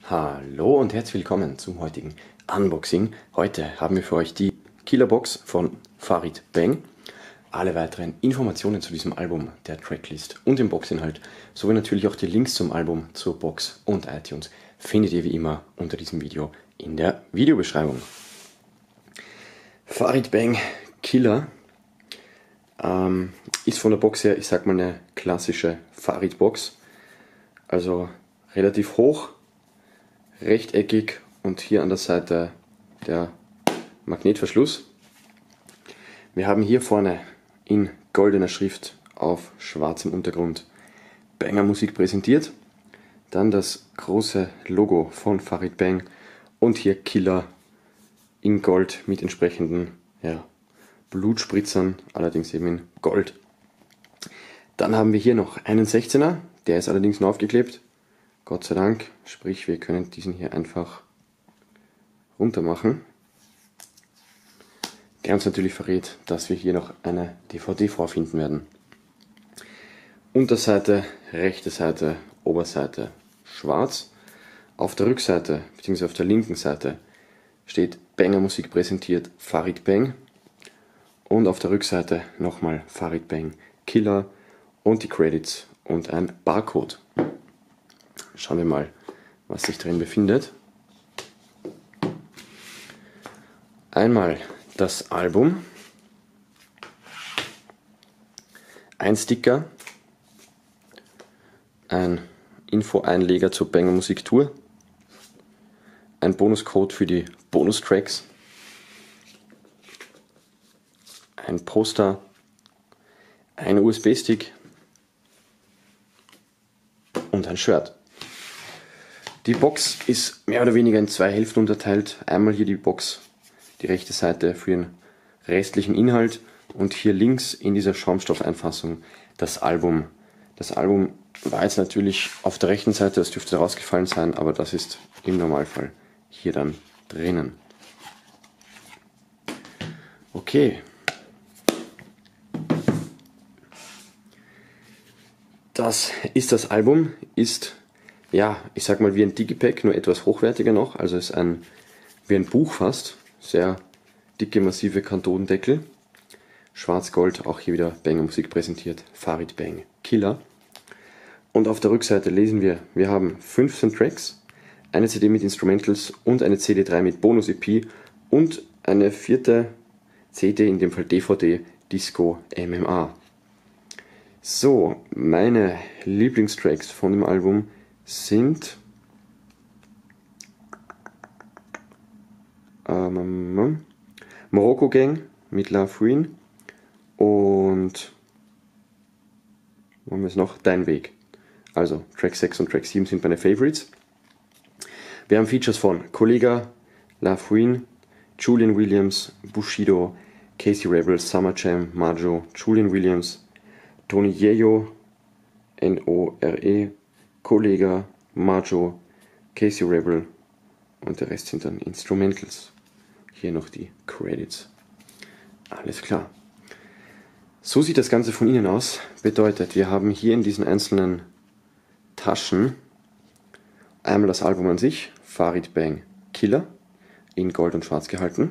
Hallo und herzlich willkommen zum heutigen Unboxing. Heute haben wir für euch die Killerbox von Farid Bang. Alle weiteren Informationen zu diesem Album, der Tracklist und dem Boxinhalt, sowie natürlich auch die Links zum Album, zur Box und iTunes findet ihr wie immer unter diesem Video in der Videobeschreibung. Farid Bang Killer ist von der Box her, ich sag mal, eine klassische Farid Box. Also relativ hoch, rechteckig und hier an der Seite der Magnetverschluss. Wir haben hier vorne in goldener Schrift auf schwarzem Untergrund Banger Musik präsentiert. Dann das große Logo von Farid Bang und hier Killer in Gold mit entsprechenden Blutspritzern, allerdings eben in Gold. Dann haben wir hier noch einen 16er, der ist allerdings nur aufgeklebt. Gott sei Dank, sprich wir können diesen hier einfach runter machen. Der uns natürlich verrät, dass wir hier noch eine DVD vorfinden werden. Unterseite, rechte Seite, Oberseite schwarz. Auf der Rückseite, bzw. auf der linken Seite steht Banger Musik präsentiert Farid Bang. Und auf der Rückseite nochmal Farid Bang Killer und die Credits und ein Barcode. Schauen wir mal, was sich drin befindet. Einmal das Album, ein Sticker, ein Info-Einleger zur Banger Musik Tour, ein Bonuscode für die Bonustracks, ein Poster, ein USB-Stick und ein Shirt. Die Box ist mehr oder weniger in zwei Hälften unterteilt. Einmal hier die Box, die rechte Seite für den restlichen Inhalt und hier links in dieser Schaumstoffeinfassung das Album. Das Album war jetzt natürlich auf der rechten Seite, das dürfte rausgefallen sein, aber das ist im Normalfall hier dann drinnen. Okay. Das ist das Album, ist, ja, ich sag mal wie ein Digipack, nur etwas hochwertiger noch, also ist wie ein Buch fast, sehr dicke, massive Kantonendeckel, schwarz-gold, auch hier wieder Banger Musik präsentiert, Farid Bang Killer. Und auf der Rückseite lesen wir haben 15 Tracks, eine CD mit Instrumentals und eine CD3 mit Bonus-EP und eine vierte CD, in dem Fall DVD, Disco MMA. So, meine Lieblingstracks von dem Album sind Morocco Gang mit La Fouine und wo haben wir es noch? Dein Weg. Also Track 6 und Track 7 sind meine Favorites. Wir haben Features von Kollega, La Fouine, Julian Williams, Bushido, Casey Rebel, Summer Jam, Majo, Julian Williams, Tony Yeo, N-O-R-E, Kollega, Majo, Casey Rebel und der Rest sind dann Instrumentals. Hier noch die Credits. Alles klar. So sieht das Ganze von innen aus. Bedeutet, wir haben hier in diesen einzelnen Taschen einmal das Album an sich, Farid Bang Killer, in Gold und Schwarz gehalten.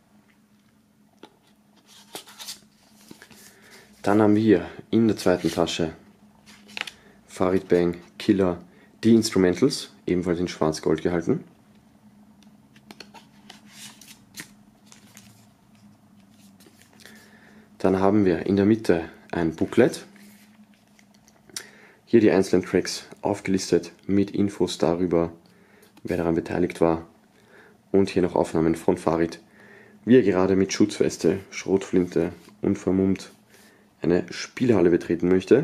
Dann haben wir hier in der zweiten Tasche Farid Bang Killer, die Instrumentals, ebenfalls in Schwarz-Gold gehalten. Dann haben wir in der Mitte ein Booklet. Hier die einzelnen Tracks aufgelistet mit Infos darüber, wer daran beteiligt war. Und hier noch Aufnahmen von Farid, wie er gerade mit Schutzweste, Schrotflinte und vermummt eine Spielhalle betreten möchte.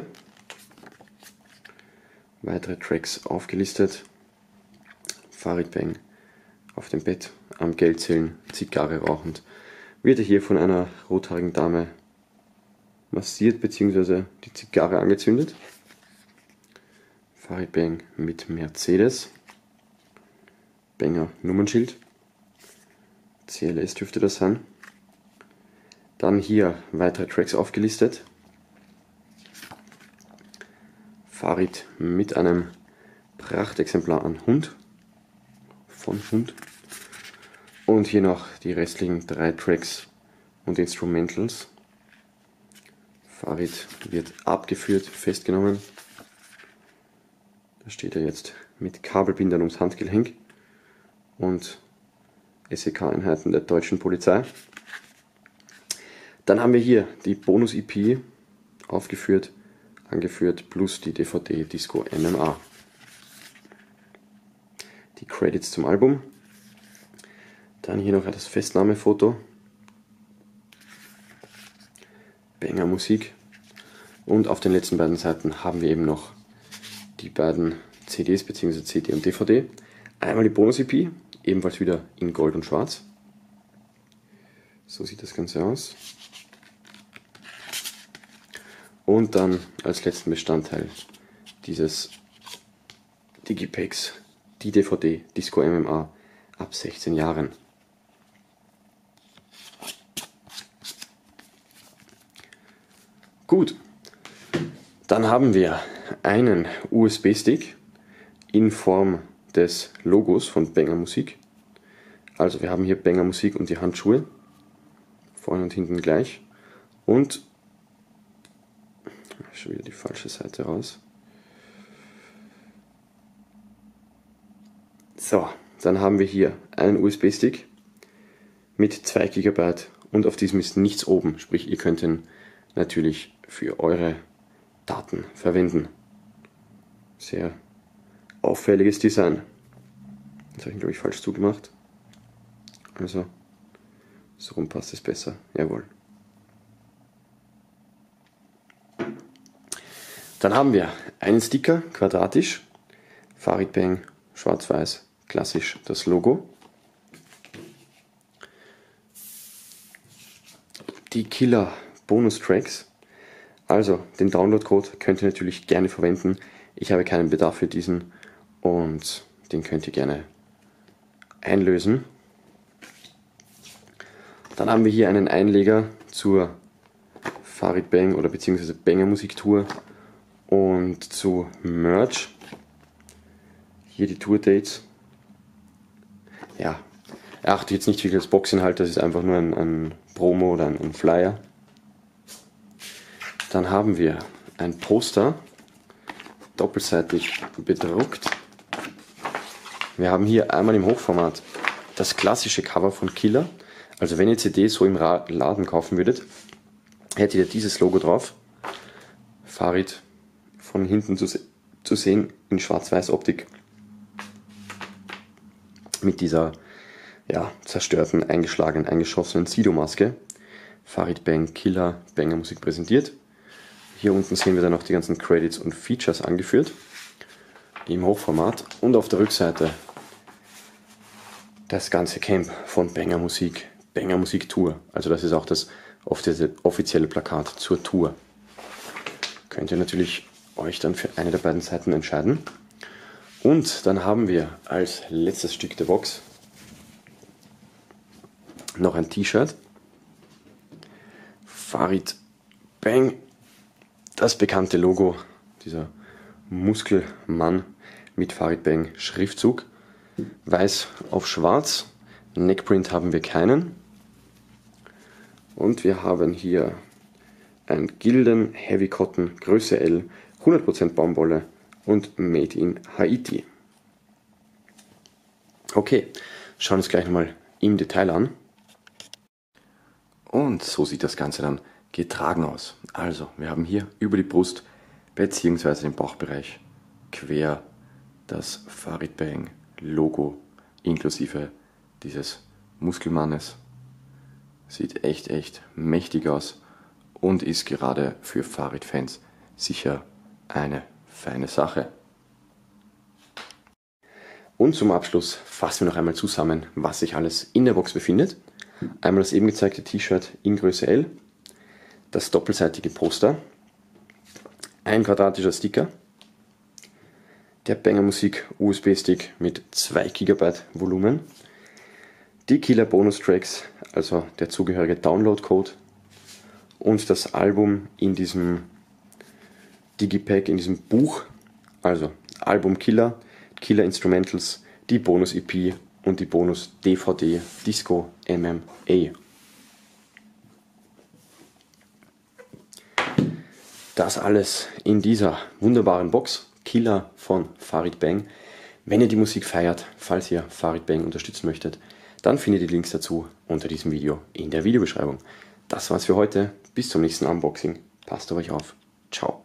Weitere Tracks aufgelistet. Farid Bang auf dem Bett, am Geldzählen, Zigarre rauchend, wird er hier von einer rothaarigen Dame massiert bzw. die Zigarre angezündet. Farid Bang mit Mercedes. Banger Nummernschild. CLS dürfte das sein. Dann hier weitere Tracks aufgelistet. Farid mit einem Prachtexemplar an Hund. von Hund. Und hier noch die restlichen 3 Tracks und Instrumentals. Farid wird abgeführt, festgenommen. Da steht er jetzt mit Kabelbindern ums Handgelenk und SEK-Einheiten der deutschen Polizei. Dann haben wir hier die Bonus-EP aufgeführt, angeführt, plus die DVD Disco MMA. Die Credits zum Album. Dann hier noch das Festnahmefoto. Banger Musik. Und auf den letzten beiden Seiten haben wir eben noch die beiden CDs bzw. CD und DVD. Einmal die Bonus-EP, ebenfalls wieder in Gold und Schwarz. So sieht das Ganze aus. Und dann als letzten Bestandteil dieses Digipacks die DVD Disco MMA ab 16 Jahren. Gut, dann haben wir einen USB-Stick in Form des Logos von Banger Musik. Also wir haben hier Banger Musik und die Handschuhe, vorne und hinten gleich. Und schon wieder die falsche Seite raus. So, dann haben wir hier einen USB-Stick mit 2 GB und auf diesem ist nichts oben, sprich ihr könnt ihn natürlich für eure Daten verwenden. Sehr auffälliges Design. Das habe ich, glaube ich, falsch zugemacht. Also, so rum passt es besser. Jawohl. Dann haben wir einen Sticker, quadratisch, Farid Bang, schwarz-weiß, klassisch das Logo. Die Killer Bonustracks, also den Download-Code könnt ihr natürlich gerne verwenden. Ich habe keinen Bedarf für diesen und den könnt ihr gerne einlösen. Dann haben wir hier einen Einleger zur Farid Bang oder beziehungsweise Banger Musiktour und zu Merch. Hier die Tour-Dates. Ja, achtet jetzt nicht viel als Boxinhalt, das ist einfach nur ein Promo oder ein Flyer. Dann haben wir ein Poster, doppelseitig bedruckt. Wir haben hier einmal im Hochformat das klassische Cover von Killer. Also wenn ihr CD so im Laden kaufen würdet, hättet ihr dieses Logo drauf. Farid von hinten zu sehen in Schwarz-Weiß-Optik. Mit dieser zerstörten, eingeschlagenen, eingeschossenen Sido-Maske. Farid Bang, Killer, Banger Musik präsentiert. Hier unten sehen wir dann noch die ganzen Credits und Features angeführt. Im Hochformat. Und auf der Rückseite das ganze Camp von Banger Musik Tour. Also das ist auch das offizielle Plakat zur Tour. Könnt ihr natürlich euch dann für eine der beiden Seiten entscheiden. Und dann haben wir als letztes Stück der Box noch ein T-Shirt. Farid Bang, das bekannte Logo, dieser Muskelmann mit Farid Bang Schriftzug. Weiß auf schwarz. Neckprint haben wir keinen. Und wir haben hier ein Gildan Heavy Cotton Größe L, 100% Baumwolle und Made in Haiti. Okay, schauen wir uns gleich nochmal im Detail an. Und so sieht das Ganze dann getragen aus. Also, wir haben hier über die Brust bzw. den Bauchbereich quer das Farid Bang Logo inklusive dieses Muskelmannes. Sieht echt mächtig aus und ist gerade für Farid-Fans sicher eine feine Sache. Und zum Abschluss fassen wir noch einmal zusammen, was sich alles in der Box befindet. Einmal das eben gezeigte T-Shirt in Größe L, das doppelseitige Poster, ein quadratischer Sticker, der Banger Musik USB-Stick mit 2 GB Volumen, die Killer Bonus-Tracks, also der zugehörige Download-Code und das Album in diesem Digipack, in diesem Buch, also Album Killer, Killer Instrumentals, die Bonus-EP und die Bonus-DVD Disco MMA. Das alles in dieser wunderbaren Box, Killer von Farid Bang. Wenn ihr die Musik feiert, falls ihr Farid Bang unterstützen möchtet, dann findet ihr die Links dazu unter diesem Video in der Videobeschreibung. Das war's für heute. Bis zum nächsten Unboxing. Passt auf euch auf. Ciao.